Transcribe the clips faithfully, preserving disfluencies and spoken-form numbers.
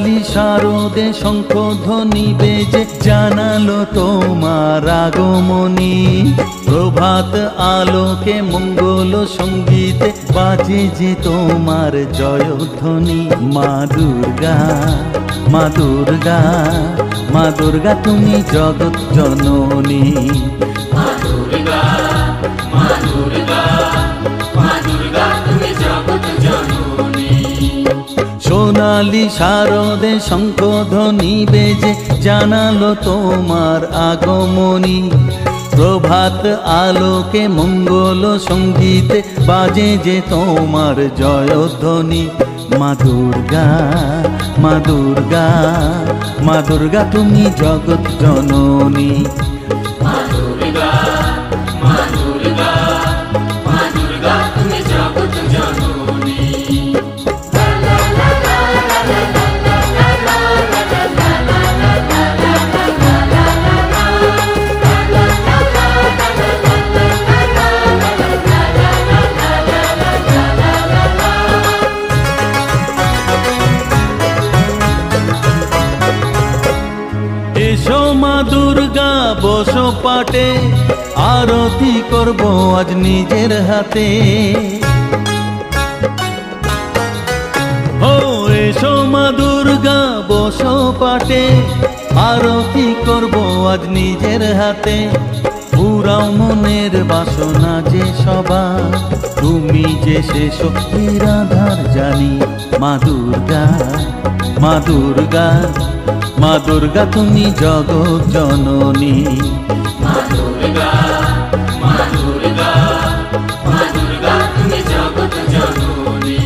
সোনালি শারদে শঙ্খধ্বনি বেজে জানালো তোমার আগমনী। প্রভাত আলোকে মঙ্গল সঙ্গীতে বাজে যে তোমার জয়ধ্বনি। মা দুর্গা, মা দুর্গা, মা দুর্গা তুমি জগৎ জননী। মা দুর্গা, মা দুর্গা, মা দুর্গা তুমি জগৎ জননী। সোনালি শারদে শঙ্খধ্বনি বেজে জানালো তোমার আগমনী। প্রভাত আলোকে মঙ্গল সঙ্গীতে বাজে যে তোমার জয়ধ্বনি। মা দুর্গা, মা দুর্গা, মা দুর্গা তুমি জগৎ জননী। মা দুর্গা, মা দুর্গা, মা দুর্গা তুমি জগৎ জননী। এসো মা দুর্গা বসো পাটে, আরতি করব আজ নিজের হাতে। ও এসো মা দুর্গা বসো পাটে, আরতি করব আজ নিজের হাতে। পুরাও মনের বাসনা যে সবার, তুমি যে সে শক্তির আধার জানি। মা দুর্গা, মা দুর্গা, মা দুর্গা তুমি জগৎ জননী। মা দুর্গা, মা দুর্গা, মা দুর্গা তুমি জগৎ জননী।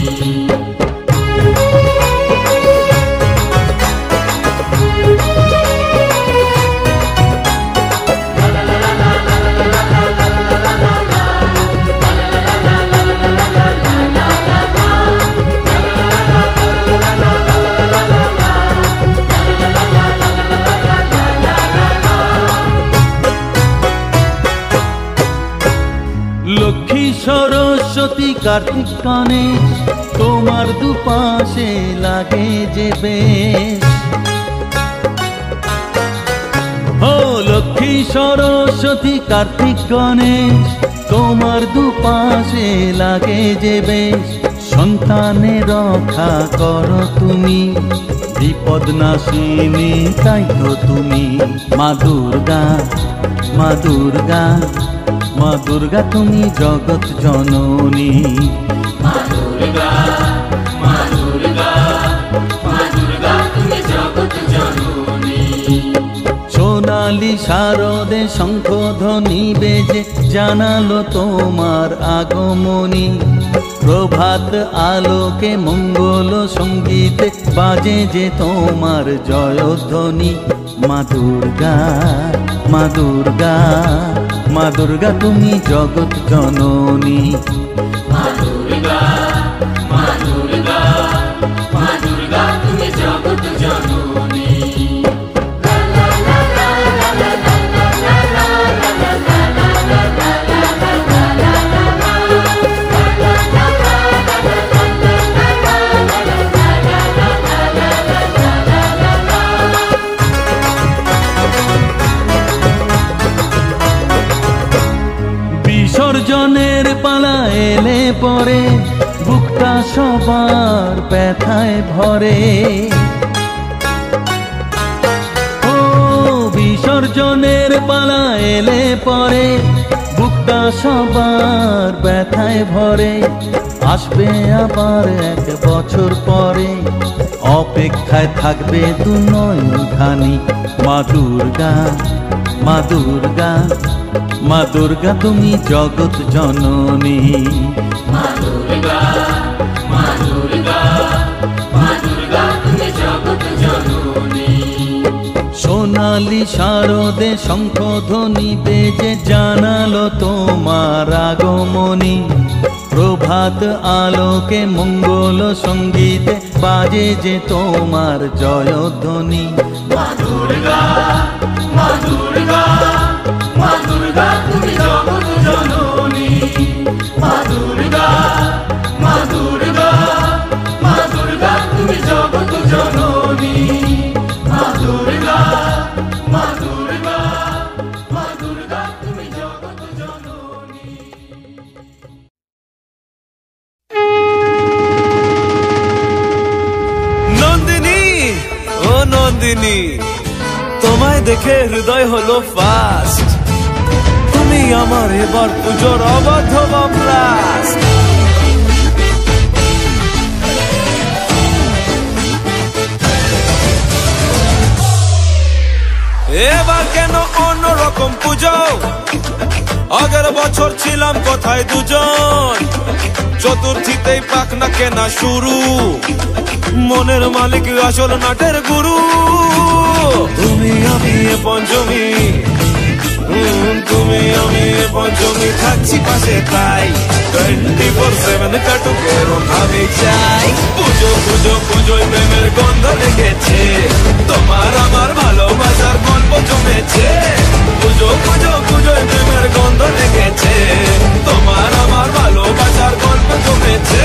লক্ষ্মী সরস্বতী কার্তিক গণেশ তোমার দুপাশে লাগে যে বেশ। ও লক্ষ্মী সরস্বতী কার্তিক গণেশ তোমার দুপাশে লাগে যে বেশ। সন্তানের রক্ষা করো তুমি, বিপদ নাশিনী তাই তো তুমি। মা দুর্গা, মা দুর্গা, মা দুর্গা তুমি জগৎ জননী। মা দুর্গা, মা দুর্গা, মা দুর্গা তুমি জগৎ জননী। সোনালি শারদে শঙ্খধ্বনি বেজে জানালো তোমার আগমনী। প্রভাত আলোকে মঙ্গল সঙ্গীতে বাজে যে তোমার জয়ধ্বনি। মা দুর্গা, মা দুর্গা, মা দুর্গা তুমি জগৎ জননী। মা দুর্গা, মা দুর্গা, মা দুর্গা তুমি জগৎ জননী। বিসর্জনের পালা এলে পরে বুকটা সবার ব্যথায় ভরে। ও বিসর্জনের পালা এলে পরে বুকটা সবার ব্যথায় ভরে। আসবে আবার এক বছর পরে, অপেক্ষায় থাকবে দু নয়ন খানি। মা দুর্গা, মা দুর্গা, মা দুর্গা তুমি জগৎ জননী। মা দুর্গা, মা দুর্গা, মা দুর্গা তুমি জগৎ জননী। সোনালি শারদে শঙ্খধ্বনি বেজে জানালো তোমার আগমনী। প্রভাত আলোকে মঙ্গল সঙ্গীতে বাজে যে তোমার জয়ধ্বনি। মা দুর্গা, মা দুর্গা, মা দুর্গা তুমি জগৎ জননী। মা দুর্গা, মা দুর্গা, মা দুর্গা তুমি জগৎ জননী। চাঁদিনী তোমায় দেখে হৃদয় হলো ফাস্ট তুমি আমার এবার পুজোর অবাধ ব্লাস্ট এবার কেন অন্যরকম পুজো আগের বছর ছিলাম কোথায় দুজন চতুর্থীতেই পাক না কেনা শুরু মনের মালিক আসল নাটের গুরু তুমি আমি এ পঞ্চমী তুমি আমি এ পঞ্চমী থাকছি পাশে তাই টোয়েন্টি ফোর সেভেন কাটুক এরম ভাবে চাই পুজো পুজো পুজোয় প্রেমের গন্ধ লেগেছে তোমার আমার ভালোবাসার গল্প জমেছে পুজো পুজো পুজোয় প্রেমের গন্ধ লেগেছে তোমার আমার ভালোবাসার গল্প জমেছে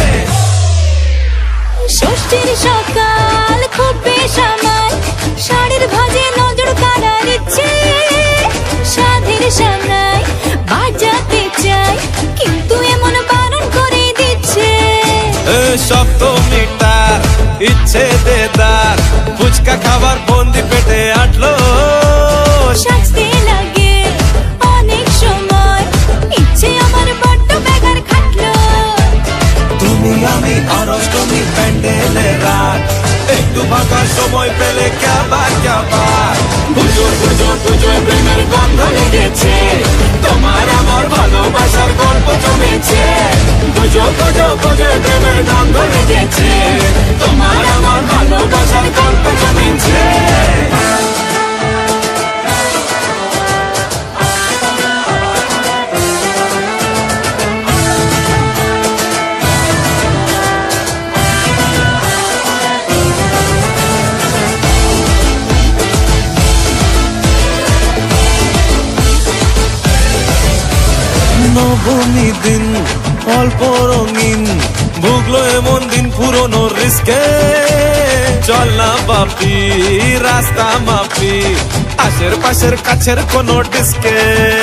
ষষ্ঠীর সকাল খুব বেসামাল শাড়ির ভাজে নজর কাড়ার ইচ্ছে সাধের সামনায় বাজাতে চাই কিন্তু এমন বারণ করে দিচ্ছে সপ্তমীটার ইচ্ছে দেদার ফুচকা খাবার বন্দি পেটে আটলো সাজতে লাগে অনেক সময় ইচ্ছে আমার বড্ড বেগার খাটলো তুমি আমি আর অষ্টমী প্যান্ডেলে রাত একটু ফাঁকা সময় পেলে ক্যাবার ক্যাবার পুজো পুজো পুজোয় প্রেমের গন্ধ লেগেছে তোমার আমার ভালোবাসার গল্প জমেছে পুজো পুজো পুজোয় প্রেমের গন্ধ লেগেছে তোমার আমার ভালোবাসার গল্প জমেছে নবমী দিন অল্প রঙিন ভুগলো এমন দিন পুরনো রিস্কে চল না বাপি রাস্তা মাপি আশের পাশের কাছের কোনো ডিস্কে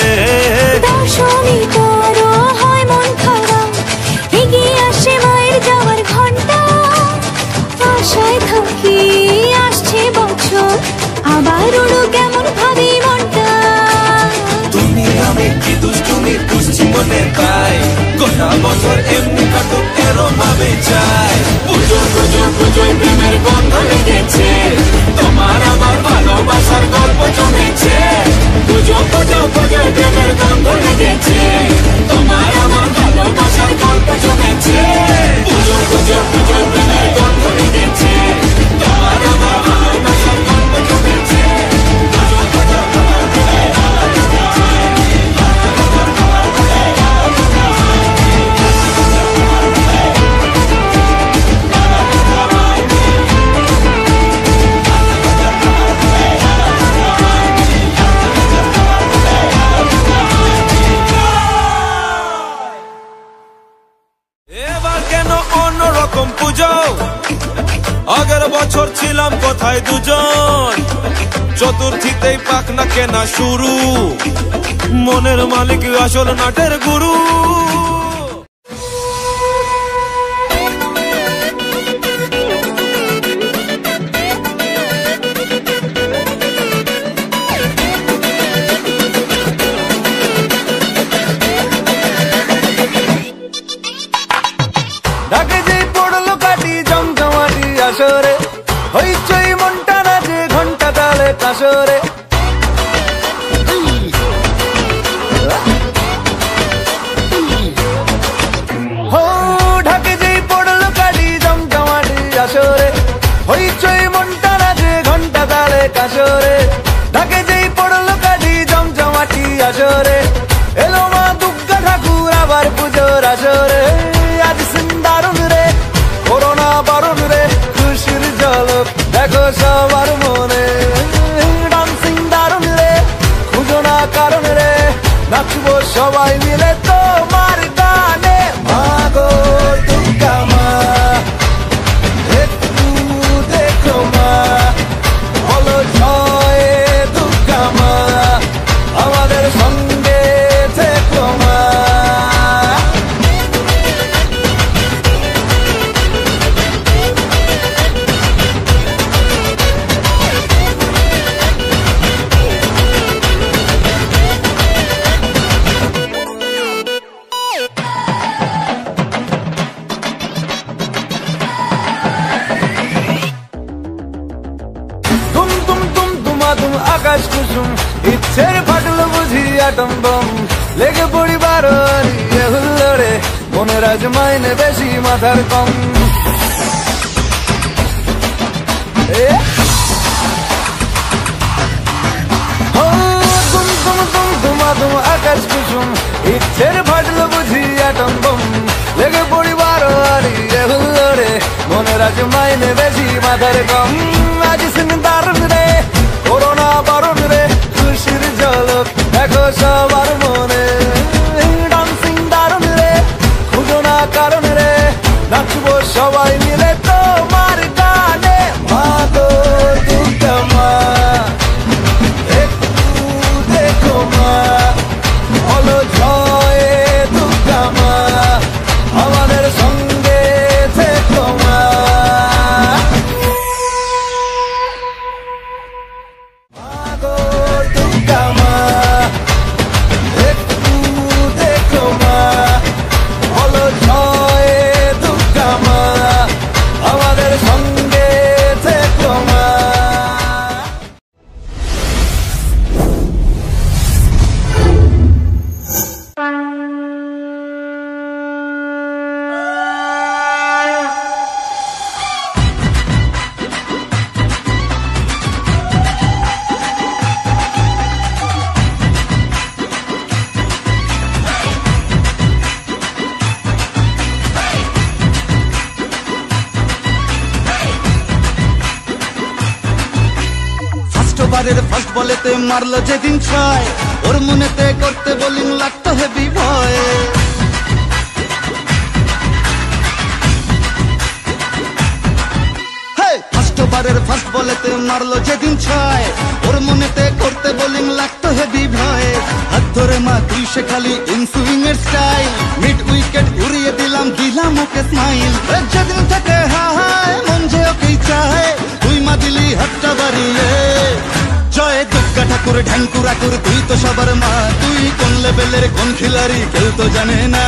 দশমী করো হয় মন খারাপ এগিয়ে আসে মায়ের যাওয়ার ঘন্টা আশায় থাকি আসছে বছর আবার উড়ো কেমন ভাবি মনটা তুমি আমি কি দুষ্টুমি বুঝছি মনে তাই গোটা বছর এমনি কাটুক এরম ভাবে চাই পুজো পুজো পুজোয় প্রেমের গন্ধ লেগেছে তোমার আমার ভালোবাসার গল্প জমেছে পুজো পুজো পুজোয় প্রেমের গন্ধ লেগেছে তোমার আমার ভালোবাসার গল্প জমেছে পুজো পুজো পুজোয় প্রেমের গন্ধ লেগেছে তোমার আমার ভালোবাসার গল্প জমেছে পুজো পুজো এবার কেন অন্যরকম পুজো আগের বছর ছিলাম কোথায় দুজন চতুর্থীতেই পাক না কেনা শুরু মনের মালিক আসল নাটের গুরু ঢাকে যে পড়লো কাটি জমজমাটি আসরে হইচই মনটা নাচে ঘন্টা তালে কাসরে হো ঢাকে যে পড়লো কাটি জমজমাটি আসরে হইচই মনটা নাচে ঘন্টা তালে কাসরে ঢাকে যেই পড়লো কাটি জমজমাটি আসরে এলো মা দুর্গা ঠাকুর আবার পুজোর আসরে আজ সিন্দারুন রে করোনা বারণ রে খুশির ঝলক দেখো সবার মনে ডান্সিং দারুন রে খুঁজো না কারণ রে নাচবো সবাই মিলে তোমার গানে মা গো দুর্গা মা একটু দেখো মা বলো জয় দুর্গা মা আমাদের সঙ্গে থেকো মা তুম তুম তুমা তুম আকাশ কুসুম ইচ্ছের ফাটল বুঝি আটম বম লেগে পড়ি বারোয়ারি এ হুল্লোড়ে মনের আজ মাইনে বেশি মাথার কম এ ও তুম তুম তুম তুমা তুম আকাশ কুসুম ইচ্ছের ফাটল বুঝি আটম বম লেগে পড়ি বারোয়ারি এ হুল্লোড়ে মনের আজ মাইনে বেশি মাথার কম আজ সিন দারুণ রে করোনা বারণ রে খুশির ঝলক দেখো সবার মনে ডান্সিং দারুণ রে খুঁজো না কারণ রে নাচবো সবাই মিলে তোমার গানে মা গো দুর্গা মা একটু দেখো মা বলো জয় দুর্গা মা আমাদের সঙ্গে থেকো মা ফার্স্ট বলেতে মারলো যেদিন ছয় ওর মনেতে করতে বোলিং লাগতো হেভি ভয় ফার্স্ট ওভারের ফার্স্ট বলেতে মারলো যেদিন ছয় ওর মনেতে করতে বোলিং লাগতো হেভি ভয় হাত ধরে মা তুই সে খালি ইনসুইং এর স্টাইল মিড উইকেট উড়িয়ে দিলাম দিলাম ওকে স্মাইল যেদিন থেকে হায় মন যে ওকেই চায় তুই মা দিলি হাতটা বাড়িয়ে জয় দুর্গা ঠাকুর ঢ্যাঙ্কুরা কুর তুই তো সবার মা তুই কোন লেভেলের কোন খিলাড়ি কেউ তো জানে না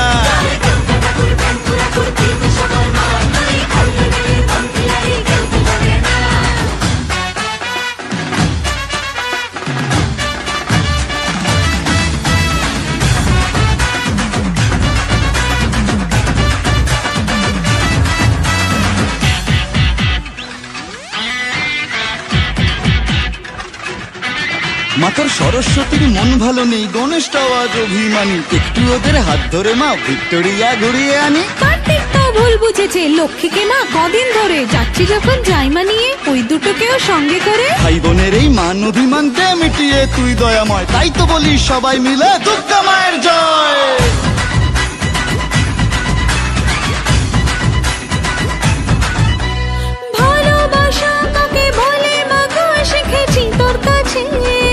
মাতার সরস্বতীর মন ভালো নেই গণেশটাও আজ অভিমানী একটু ওদের হাত ধরে মা ভিক্টোরিয়া ঘুরিয়ে আনি কার্তিক তো ভুল বুঝেছে লক্ষ্মীকে মা কদিন ধরে যাচ্ছি যখন জাইমা নিয়ে ওই দুটোকেও সঙ্গে করে ভাই বোনের এই মান অভিমানকে মিটিয়ে তুই দয়াময় তাই তো বলি সবাই মিলে দুর্গা মায়ের জয় ভালোবাসা কাকে বলে মা গো শিখেছি তোর কাছে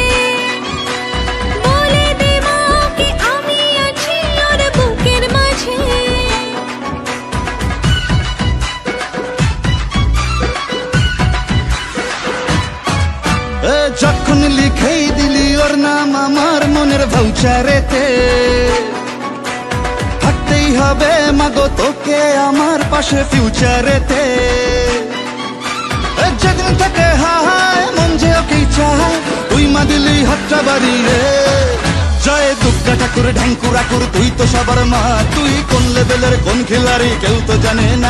যখন লিখেই দিলি ওর নাম আমার মনের ভাউচারেতে থাকতেই হবে মাগো তোকে আমার পাশে ফিউচারেতে যেদিন থেকে হায় মন যে ওকেই চায় তুই মা দিলি হাতটা বাড়িয়ে জয় দুর্গা ঠাকুর ঢ্যাঙ্কুরা কুর তুই তো সবার মা তুই কোন লেভেলের কোন খিলাড়ি কেউ তো জানে না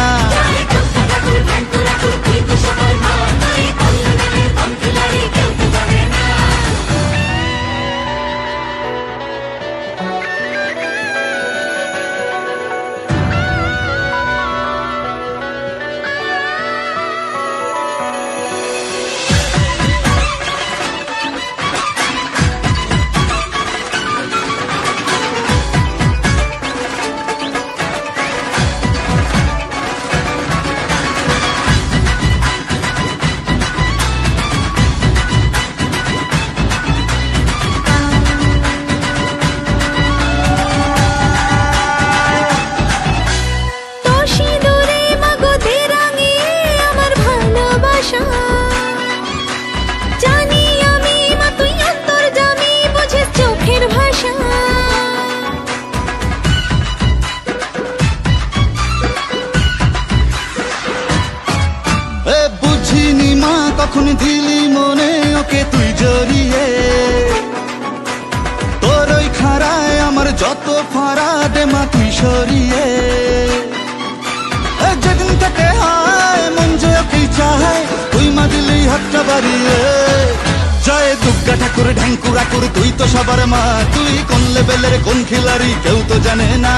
কখন দিলি মনে ওকে তুই জড়িয়ে তোর ওই খাড়ায় আমার যত ফাড়া দে মা তুই সরিয়ে যেদিন থেকে হায় মন যে ওকেই চায় তুই মা দিলেই হাতটা বাড়িয়ে জয় দুর্গা ঠাকুর ঢ্যাঙ্কুরা কুর তুই তো সবার মা তুই কোন লেভেলের কোন খিলাড়ি কেউ তো জানে না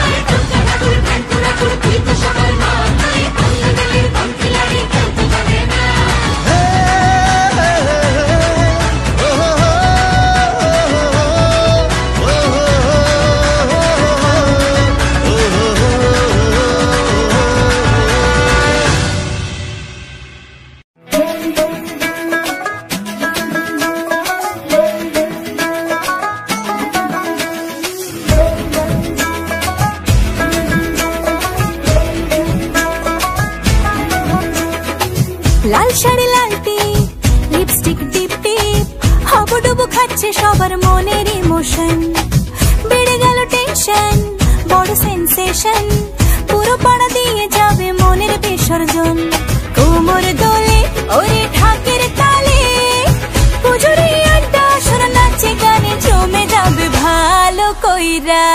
লাল শাড়ি লাল টিপ লিপস্টিক টিপ টিপ হাবুডুবু খাচ্ছে সবার মনের ইমোশন বেড়ে গেল টেনশন বড় সেন্সেশন পুরো পাড়া দিয়ে যাবে মনের বিসর্জন কোমর দোলে ওরে ঢাকের তালে পুজোরে আড্ডা সুর নাচে গানে জমে যাবে ভালো কইরা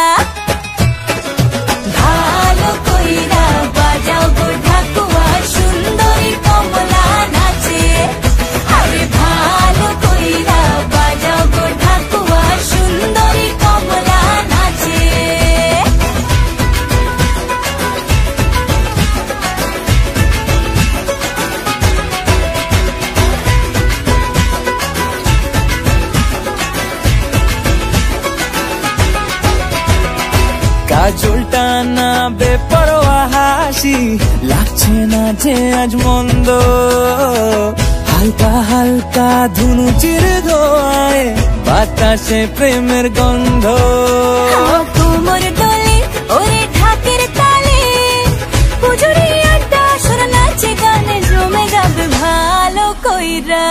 ভালো কইরা বাজাও গো ঢাকুয়া সুন্দরী কমলা নাচে আরে ভালো কইরা বাজাও গো ঢাকুয়া সুন্দরী কমলা নাচে কাজলটা না বেপরোয়া হাসি লাগছে না যে আজ মন্দ হালকা হালকা ধুনুচির ধোঁয়ায় বাতাসে প্রেমের গন্ধ কোমর দোলে ওরে ঢাকের তালে পুজোরে আড্ডা সুর নাচে গানে জমে যাবে ভালো কইরা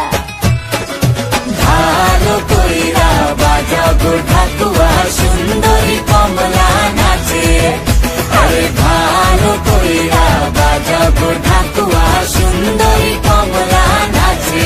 ভালো কইরা বাজাও গো ঢাকুয়া সুন্দরী কমলা নাচে আরে ভালো কইরা বাজাও গো ঢাকুয়া সুন্দরী কমলা নাচে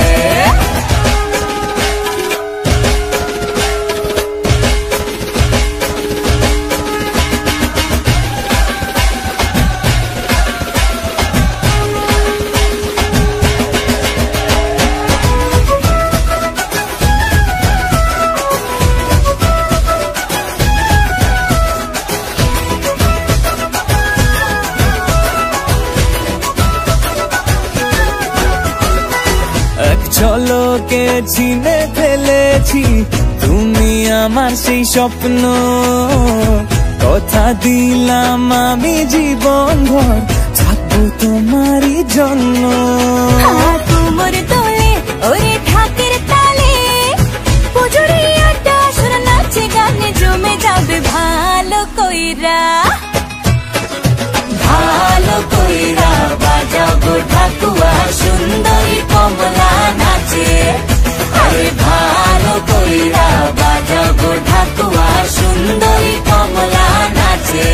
ঝলকে চিনে ফেলেছি তুমি আমার সেই স্বপ্ন কথা দিলাম আমি জীবন ভর থাকবো তোমারই জন্য কোমর দোলে ওরে ঢাকের তালে পুজোরে আড্ডা সুর নাচে গানে জমে যাবে ভালো কইরা ভালো কইরা বাজাও গো ঢাকুয়া সুন্দরী কমলা নাচে আরে ভালো কইরা বাজাও গো ঢাকুয়া সুন্দরী কমলা নাচে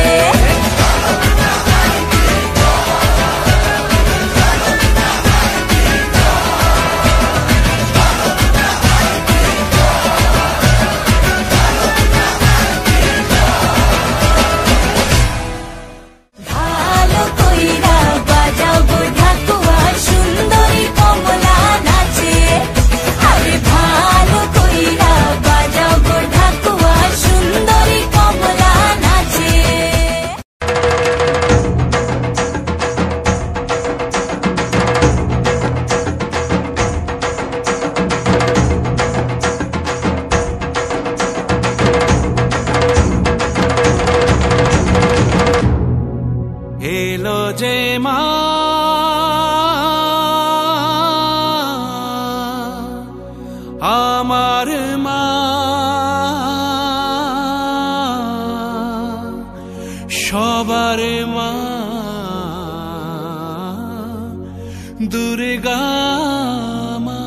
ভালো কইরা বাজাও গো ঢাকুয়া সুন্দরী কমলা নাচে আরে ভালো কইরা বাজাও গো ঢাকুয়া সুন্দরী কমলা নাচে এলো যে মা আমার মা সবার মা দুর্গা মা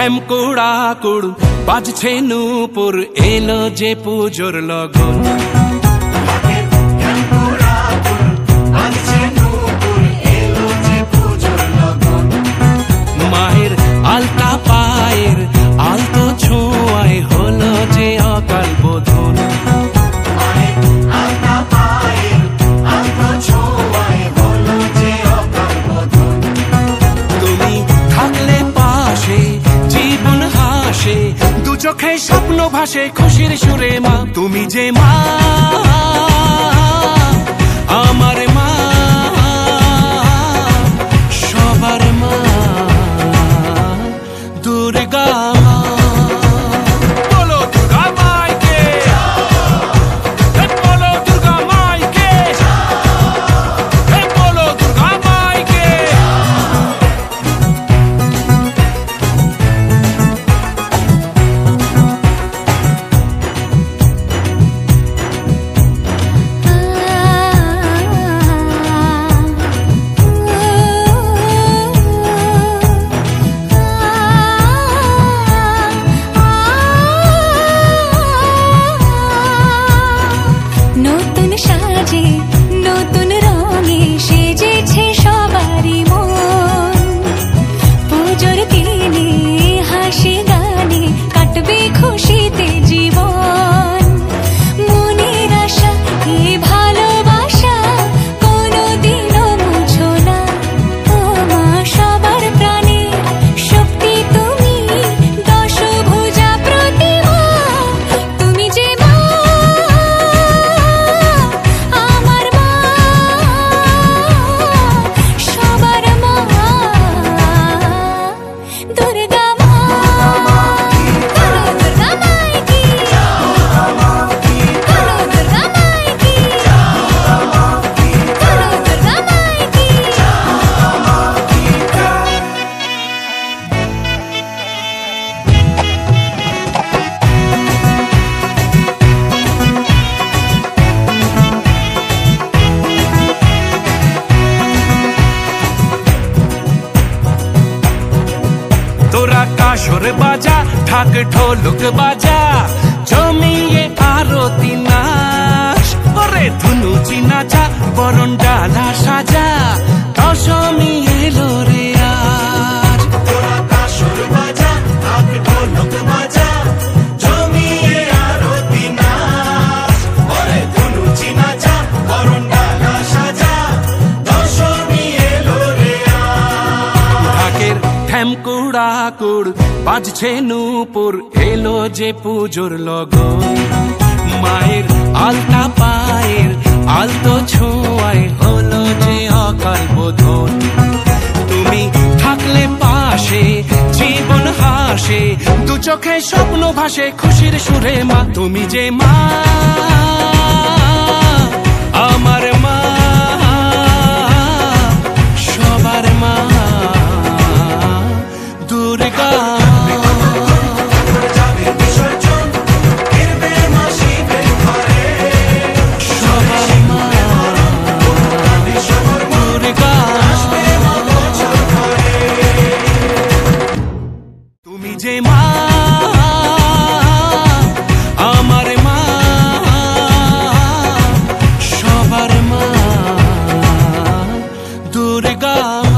ঢ্যামকুড়া কুড় বাজছে নূপুর এলো যে পুজোর লগন মায়ের আলতা পায়ের আলতো ছোঁয়ায় হলো যে অকাল বোধন তুমি থাকলে পাশে জীবন হাসে দু চোখে স্বপ্ন ভাসে খুশির সুরে মা তুমি যে মা আমার মা সবার মা দুর্গা বলো দুর্গা মাইকে বলো দুর্গা মাইকে বলো দুর্গা মাইকে নতুন সাজে নতুন রঙে সেজেছে সবারই মন পুজোর দিনে হাসি গানে কাটবে খুশিতে জীবন মনের আশা এই ভালোবাসা কোনোদিনও মুছো না ও মা সবার প্রাণে শক্তি তুমি দশভুজা প্রতিমা তুমি যে মা আমার মা সবার মা দুর্গা মা বলো দুর্গা মাইকি বলো দুর্গা মাইকি বলো দুর্গা মাইকি তোরা কাসর বাজা ঢাক ঢোলক বাজা জমিয়ে আরতি নাচ ওরে ধুনু চিনাচা বরণ ডালা সাজা দশমী এলো রে আজ তোরা কাসর বাজা ঢাক ঢোলক বাজা জমিয়ে আরতি নাচ ওরে ধুনু চিনাচা বরণ ডালা সাজা দশমী এলো রে আজ ঢাকের ঢ্যামকুড়া কুড় বাজছে নূপুর এলো যে পুজোর লগন মায়ের আলতা পায়ের আলতো ছোঁয়ায় হলো যে অকাল বোধন তুমি থাকলে পাশে জীবন হাসে দু চোখে স্বপ্ন ভাসে খুশির সুরে মা তুমি যে মা আমার মা সবার মা দুর্গা সবার মা দুর্গা তুমি যে মা আমার মা সবার মা দুর্গা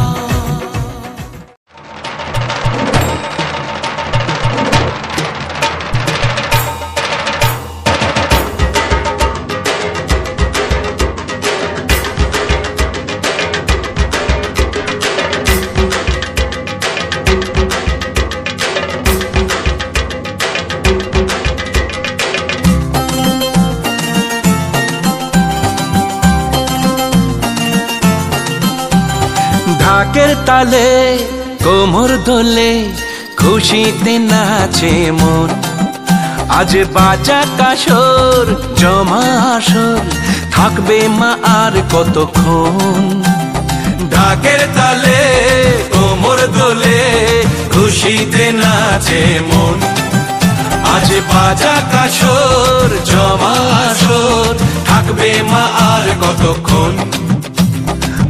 ঢাকের তালে কোমর দোলে খুশিতে নাচে মন আজ বাজা কাসর জমা আসর থাকবে মা আর কতক্ষণ ঢাকের তালে কোমর দোলে খুশিতে নাচে মন আজ বাজা কাসর জমা আসর থাকবে মা আর কতক্ষণ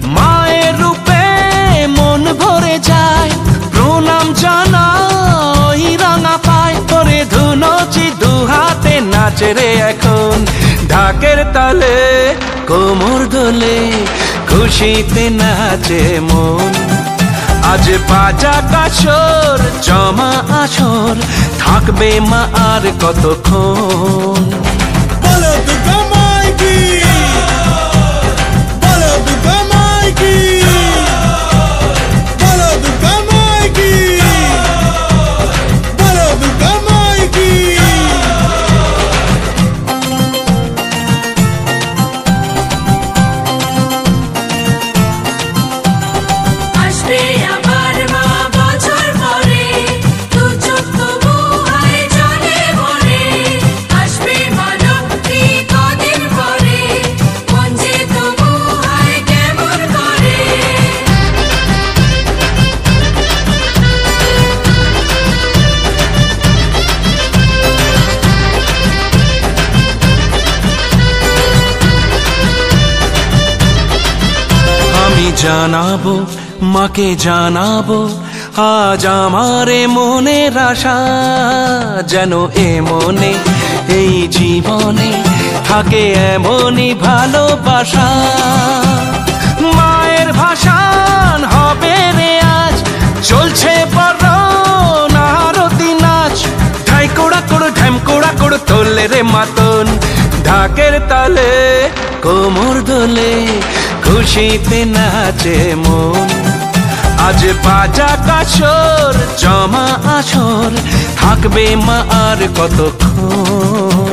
মায়ের রূপে মন ভরে যায় প্রণাম জানাই রে এখন ঢাকের তালে কোমর দোলে খুশিতে নাচে মন আজ বাজা কাসর জমা আসর থাকবে মা আর কতক্ষণ বলো দুর্গা মাইকি বলো দুর্গা মাইকি বলো দুর্গা মাইকি বলো দুর্গা মাইকি আসবে আবার মা বছর পরে দু চোখ তবু হয় জলে ভরে আসবে মা লক্ষ্মী কদিন পরে মন যে তবু হয় কেমন করে আমি জানাবো মাকে জানাবো আজ আমারে মনের আশা যেন এ মনে এই জীবনে থাকে এমনই ভালোবাসা মায়ের ভাষান হবে রে আজ চলছে বড় নারতি নাচ ঢাই কোড়া কোড় ঢ্যাম কোড়া কোড় তোলে রে মাতন ঢাকের তালে কোমর দোলে খুশিতে নাচে মন আজ বাজা কাসর জমা আসর থাকবে মা আর কতক্ষণ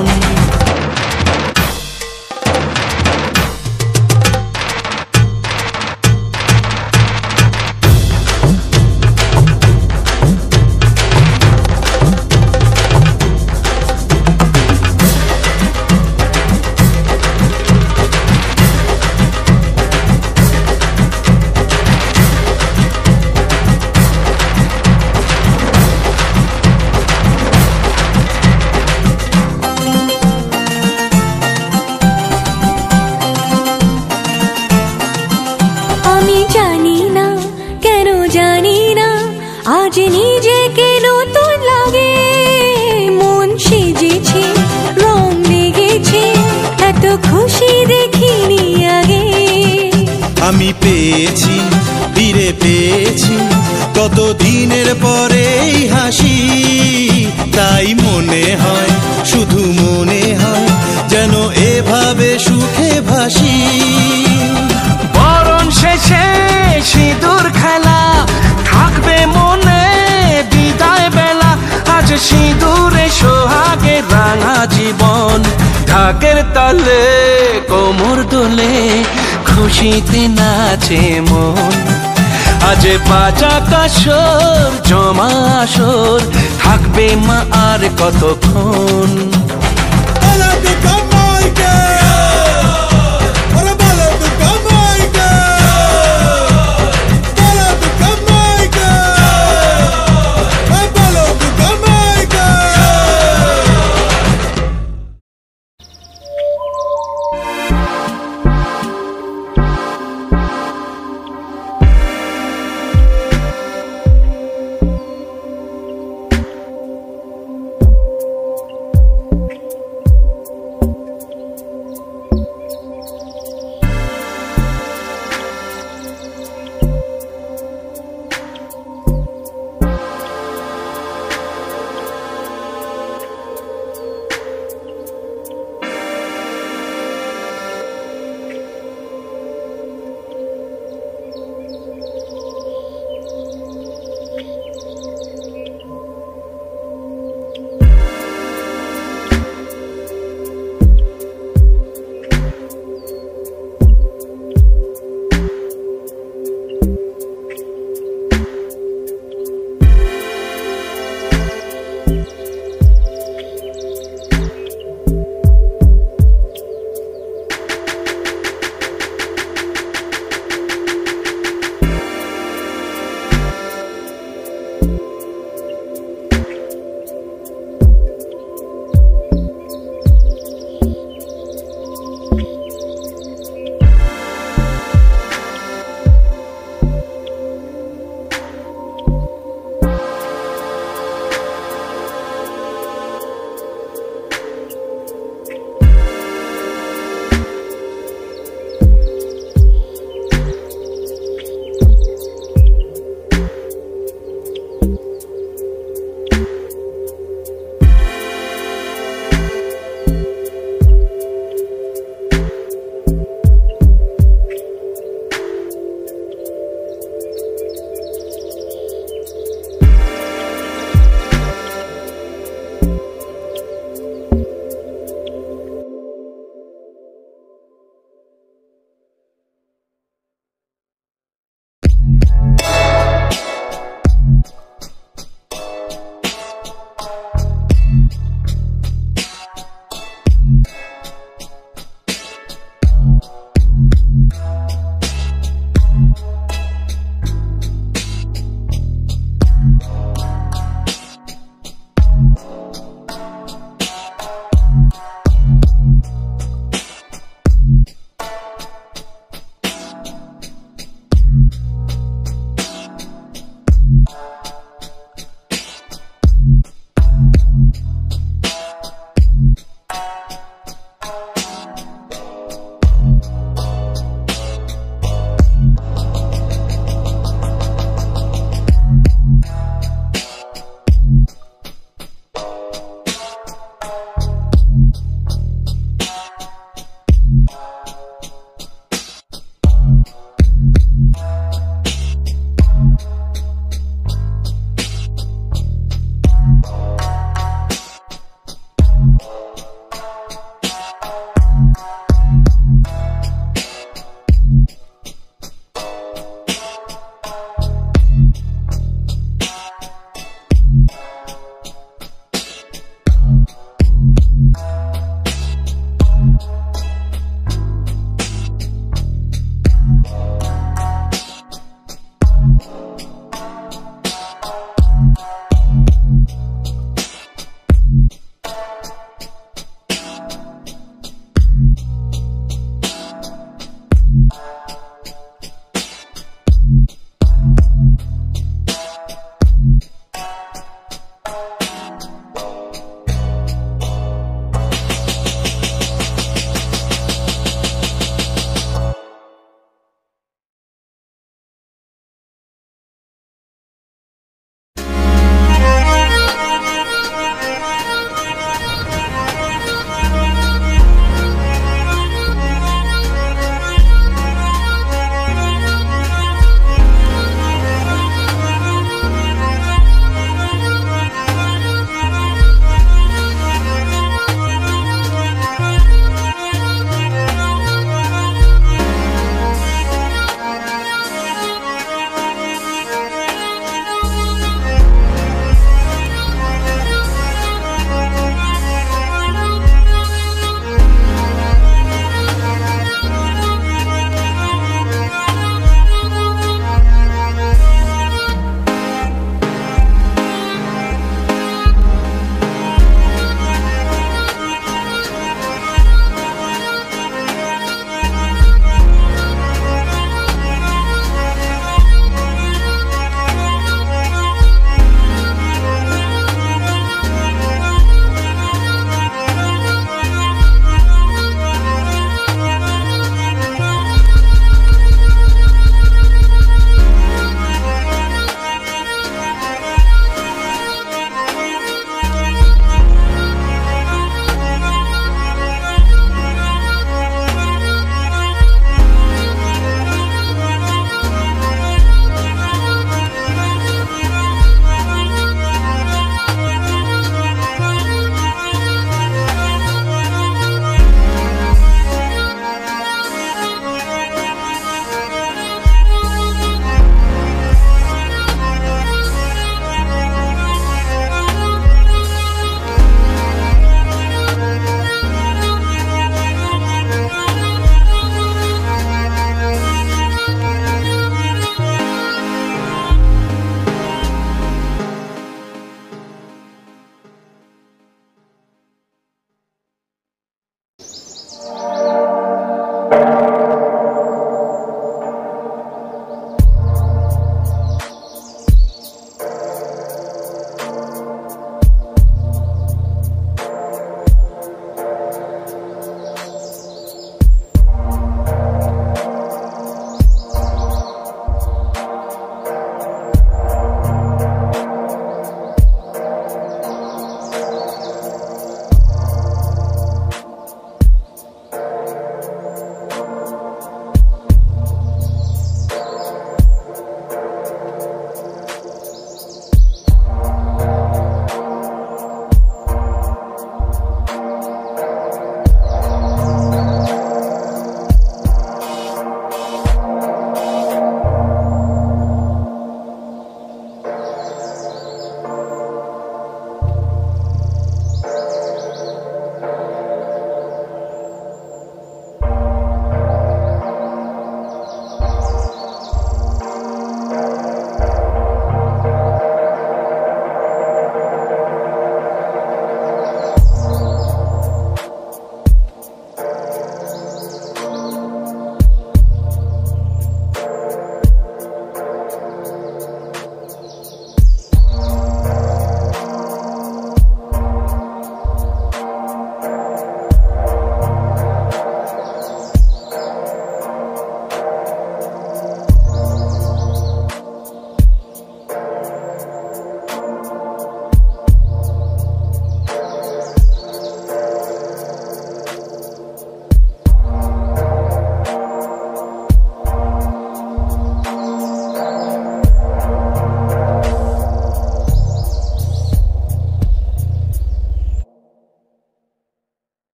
আমি জানি না কেন জানি না আজ নিজেকে নতুন লাগে মন সেজেছে রং লেগেছে এত খুশি দেখিনি আগে আমি পেয়েছি ফিরে পেয়েছি কত দিনের পরে এই হাসি তাই মনে হয় শুধু মনে হয় যেন এভাবে সুখে ভাসি বরণ শেষে সিঁদুর খেলা থাকবে মনে বিদায় বেলা আজ সিঁদুরে সোহাগে রাঙা জীবন ঢাকের তালে কোমর দোলে খুশিতে নাচে মন আজ বাজা কাসর জমা আসর থাকবে মা আর কতক্ষণ বলো দুর্গা মাইকি ওরে বলো দুর্গা মাইকি বলো দুর্গা মাইকি বলো দুর্গা মাইকি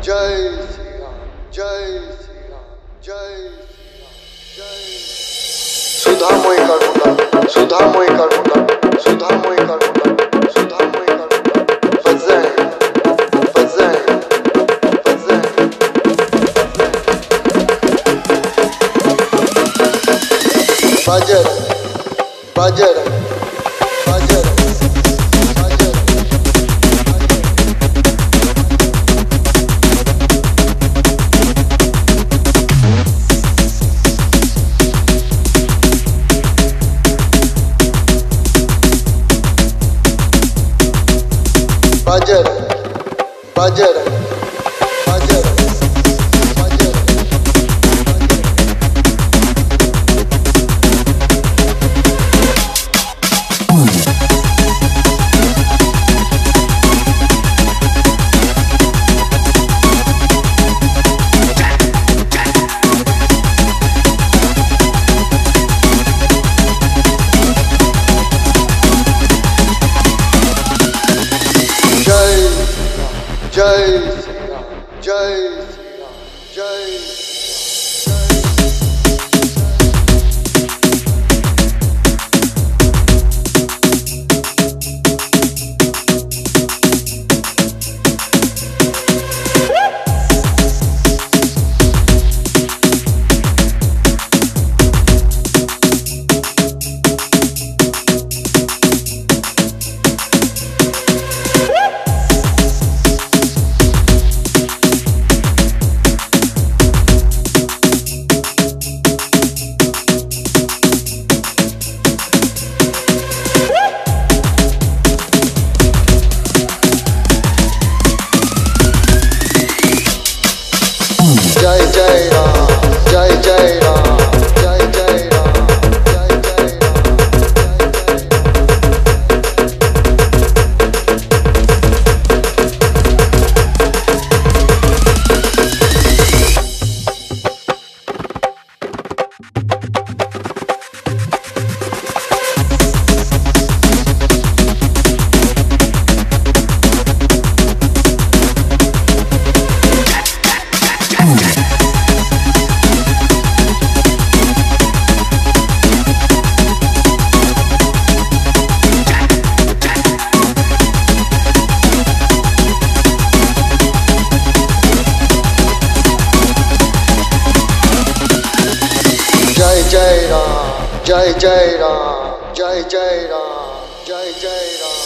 जय श्री राम जय श्री राम जय श्री राम जय सुधामय कर्मकांड सुधामय कर्मकांड सुधामय कर्मकांड सुधामय कर्मकांड बजाए बजाए बजाए बाजर बाजर बाजर बाजर बाजर बाजर जय श्री राम जय श्री राम जय जय जय राम जय जय राम जय जय राम जय जय जय राम जय जय राम जय जय राम जय जय राम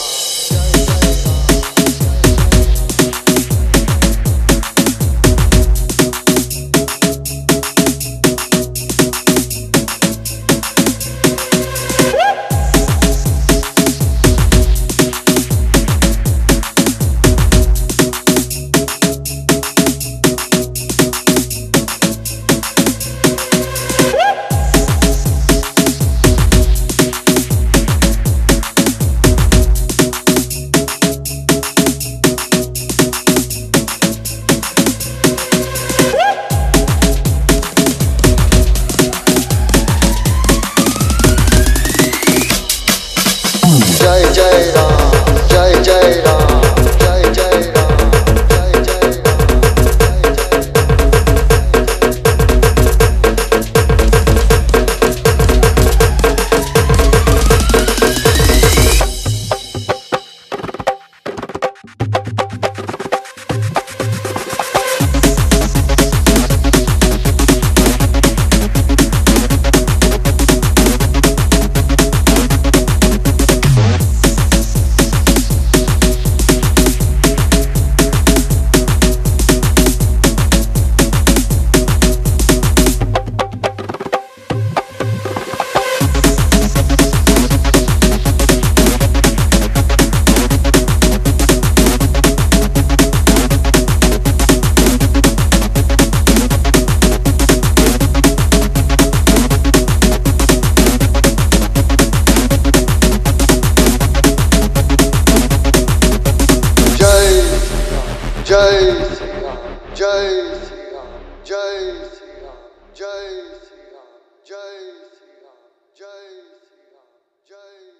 जय जय राम जय जय राम जय जय राम जय जय जय श्री राम जय श्री राम जय श्री राम जय श्री राम जय श्री राम जय श्री राम जय